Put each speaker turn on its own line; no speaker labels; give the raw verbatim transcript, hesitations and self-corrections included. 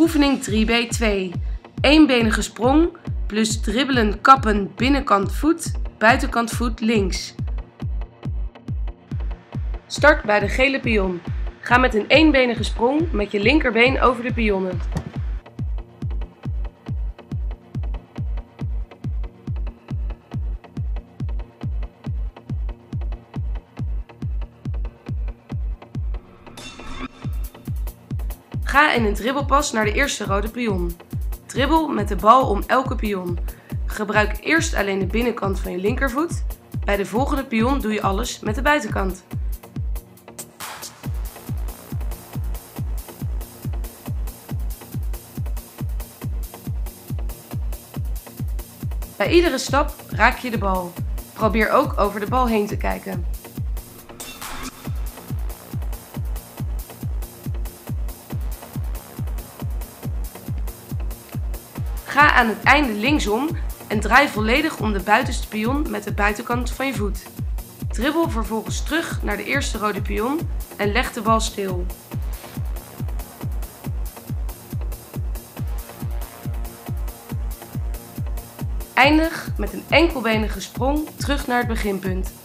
Oefening drie B twee. Eenbenige sprong plus dribbelen kappen binnenkant voet, buitenkant voet links. Start bij de gele pion. Ga met een eenbenige sprong met je linkerbeen over de pionnen. Ga in een dribbelpas naar de eerste rode pion. Dribbel met de bal om elke pion. Gebruik eerst alleen de binnenkant van je linkervoet. Bij de volgende pion doe je alles met de buitenkant. Bij iedere stap raak je de bal. Probeer ook over de bal heen te kijken. Ga aan het einde linksom en draai volledig om de buitenste pion met de buitenkant van je voet. Dribbel vervolgens terug naar de eerste rode pion en leg de bal stil. Eindig met een enkelbenige sprong terug naar het beginpunt.